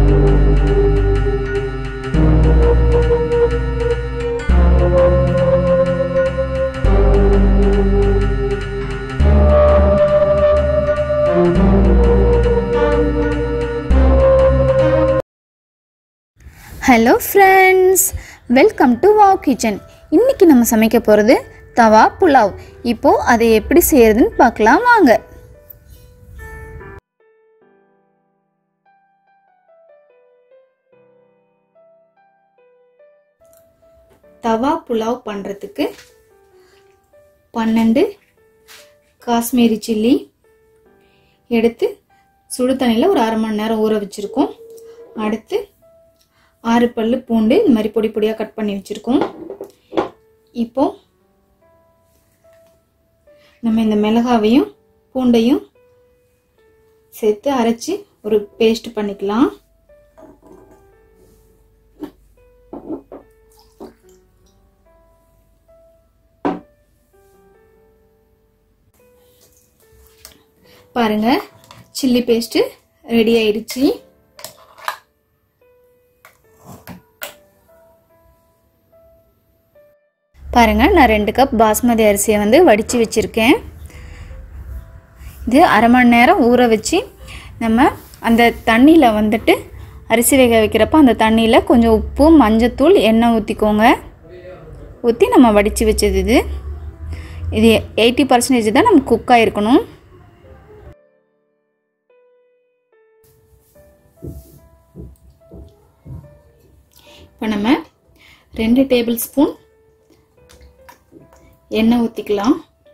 Hello friends, welcome to wow kitchen. இன்னைக்கு நம்ம சமைக்க போறது தவா புலாவ்। இப்போ அதை எப்படி செய்யறதுன்னு பார்க்கலாம் வாங்க। தவா புலாவ் பண்றதுக்கு 12 காஷ்மீரி சில்லி எடுத்து சுடு தண்ணில ஒரு அரை மணி நேரம் ஊற வச்சிருக்கோம்। அடுத்து 6 பல்லு பூண்டு இந்த மாதிரி பொடி பொடியா கட் பண்ணி வச்சிருக்கோம்। இப்போ நம்ம இந்த மிளகாவையும் பூண்டையும் சேர்த்து அரைச்சி ஒரு பேஸ்ட் பண்ணிக்கலாம்। பாருங்க, சில்லி பேஸ்ட் ரெடி ஆயிடுச்சு। பாருங்க, நான் 2 கப் பாஸ்மதி அரிசியை வந்து வடித்து வச்சுருக்கேன்। இது அரை மணி நேரம் ஊற வச்சு நம்ம அந்த தண்ணியில் வந்துட்டு அரிசி வேக வைக்கிறப்ப அந்த தண்ணியில் கொஞ்சம் உப்பு, மஞ்சத்தூள், எண்ணெய் ஊற்றிக்கோங்க। ஊற்றி நம்ம வடித்து வச்சது இது 80% தான் நம்ம குக் ஆகிருக்கணும்। இப்போ நம்ம 2 டேபிள் ஸ்பூன் எண்ணெய் ஊற்றிக்கலாம்।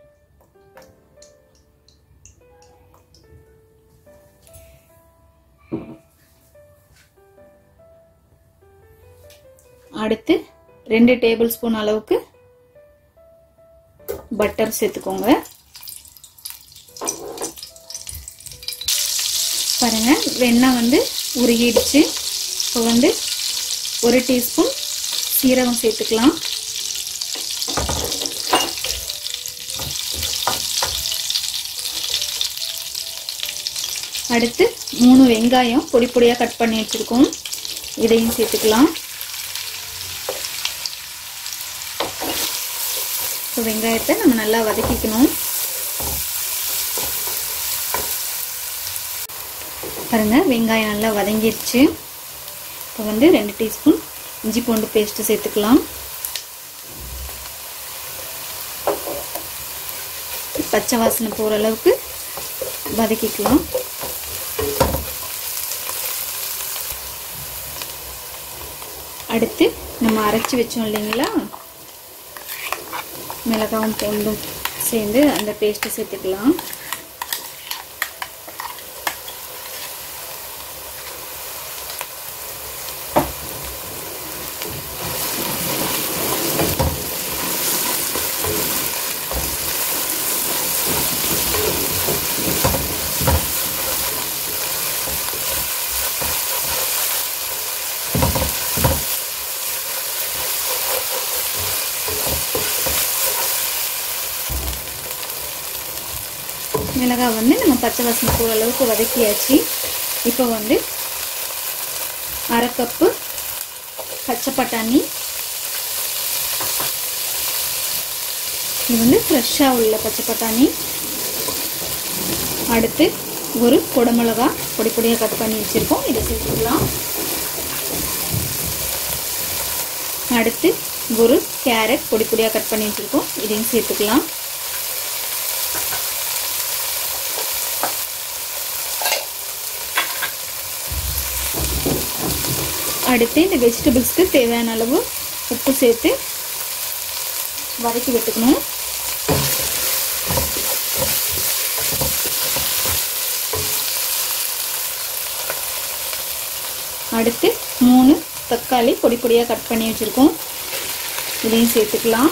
அடுத்து 2 டேபிள் ஸ்பூன் அளவுக்கு பட்டர் சேர்த்துக்கோங்க। பாருங்க, வெண்ணெய் வந்து உருகிடுச்சு। இப்போ வந்து 1 டீஸ்பூன் சீரகம் சேர்த்துக்கலாம்। அடுத்து 3 வெங்காயம் பொடி பொடியா கட் பண்ணி வச்சிருக்கோம், இதையும் சேர்த்துக்கலாம்। இப்போ வெங்காயத்தை நம்ம நல்லா வதக்கிக்கணும்। பாருங்க, வெங்காயம் நல்லா வதங்கிடுச்சு। இப்போ வந்து 2 டீஸ்பூன் இஞ்சி பூண்டு பேஸ்ட் சேர்த்துக்கலாம்। பச்சை வாசனை போகிற அளவுக்கு வதக்கிக்கலாம்। அடுத்து நம்ம அரைச்சி வச்சோம் இல்லைங்களா, மிளகாயும் பூண்டும் சேர்ந்து அந்த பேஸ்ட்டை சேர்த்துக்கலாம்। மிளகாய் வந்து நம்ம பச்சை வாசனை போகிற அளவுக்கு வதக்கியாச்சு। இப்போ வந்து 1/2 கப்பு பச்சை பட்டாணி, இது வந்து ஃப்ரெஷ்ஷாக உள்ள பச்சை பட்டாணி। அடுத்து ஒரு குடமிளகா பொடி பொடியாக கட் பண்ணி வச்சுருக்கோம், இதை சேர்த்துக்கலாம்। அடுத்து ஒரு கேரட் பொடி பொடியாக கட் பண்ணி வச்சுருக்கோம், இதையும் சேர்த்துக்கலாம்। அடுத்து இந்த வெஜிடபிள்ஸ்க்கு தேவையான அளவு உப்பு சேர்த்து வதக்கி விட்டுக்கணும்। அடுத்து 3 தக்காளி பொடி பொடியாக கட் பண்ணி வச்சுருக்கோம், இதையும் சேர்த்துக்கலாம்।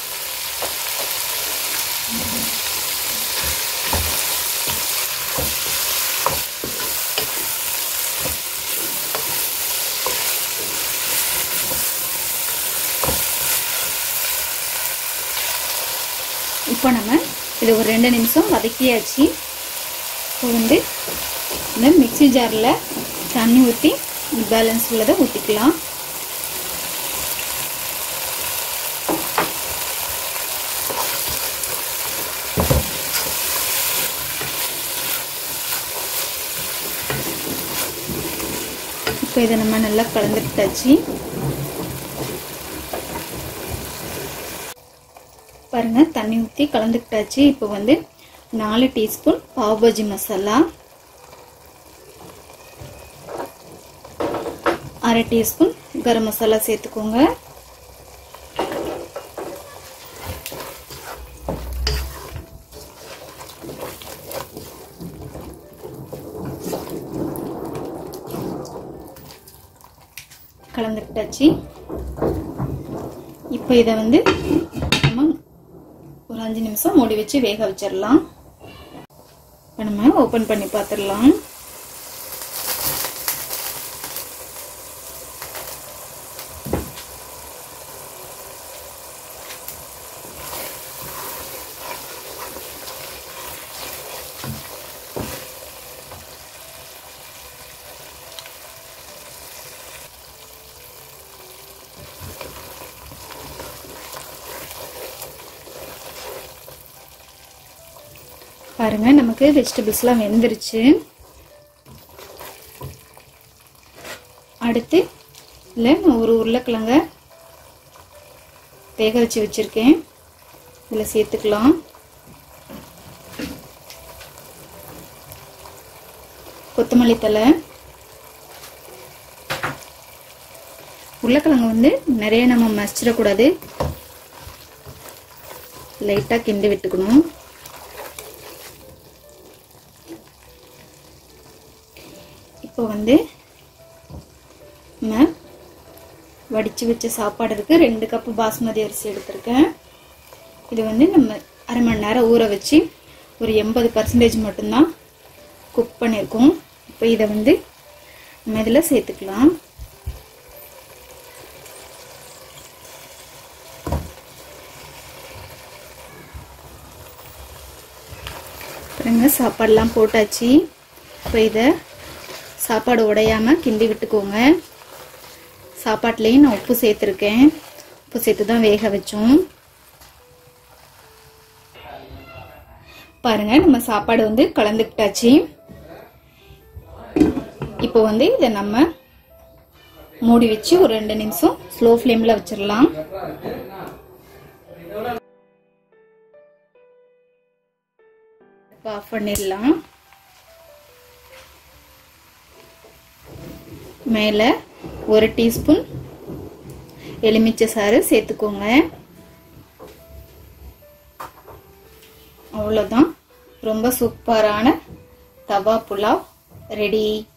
இப்போ நம்ம இது ஒரு 2 நிமிஷம் வதக்கியாச்சு। இப்போ வந்து இந்த மிக்ஸி ஜாரில் தண்ணி ஊற்றி பேலன்ஸ் உள்ளதை ஊற்றிக்கலாம். இப்போ இதை நம்ம நல்லா கலந்துட்டாச்சு. பாருங்க, தண்ணி ஊற்றி கலந்துக்கிட்டாச்சு. இப்போ வந்து 4 டீஸ்பூன் பாவ் பாஜி மசாலா, 1/2 டீஸ்பூன் கரம் மசாலா சேர்த்துக்கோங்க. கலந்துக்கிட்டாச்சு. இப்போ இதை வந்து நம்ம ஒரு 5 நிமிஷம் மூடி வச்சு வேக வச்சிடலாம். இப்போ நம்ம ஓப்பன் பண்ணி பார்த்துடலாம். பாருங்க, நமக்கு வெஜிடபிள்ஸ்லாம் வெந்துருச்சு. அடுத்து இல்லை, நான் ஒரு உருளைக்கிழங்க வேக வச்சு வச்சிருக்கேன், இதில் சேர்த்துக்கலாம். கொத்தமல்லி தழை. உருளைக்கிழங்கு வந்து நிறைய நம்ம மசிச்சிடக்கூடாது, லைட்டாக கிண்டி விட்டுக்கணும். இப்போ வந்து நம்ம வடித்து வச்ச சாப்பாடு இருக்குது. 2 கப்பு பாஸ்மதி அரிசி எடுத்திருக்கேன். இது வந்து நம்ம அரை மணி நேரம் ஊற வச்சு ஒரு 80% மட்டும்தான் குக் பண்ணியிருக்கோம். இப்போ இதை வந்து நம்ம இதில் சேர்த்துக்கலாம். பாருங்க, சாப்பாடெல்லாம் போட்டாச்சு. இப்போ இதை சாப்பாடு உடையாமல் கிண்டி விட்டுக்கோங்க. சாப்பாட்லேயும் நான் உப்பு சேர்த்துருக்கேன், உப்பு சேர்த்து தான் வேக வச்சோம். பாருங்க, நம்ம சாப்பாடு வந்து கலந்துக்கிட்டாச்சு. இப்போ வந்து இதை நம்ம மூடி வச்சு ஒரு 2 நிமிஷம் ஸ்லோ ஃப்ளேமில் வச்சிடலாம். ஆஃப் பண்ணிடலாம். மேலே 1 டீஸ்பூன் எலுமிச்சை சாறு சேர்த்துக்கோங்க. அவ்வளோதான், ரொம்ப சூப்பரான தவா புலாவ் ரெடி.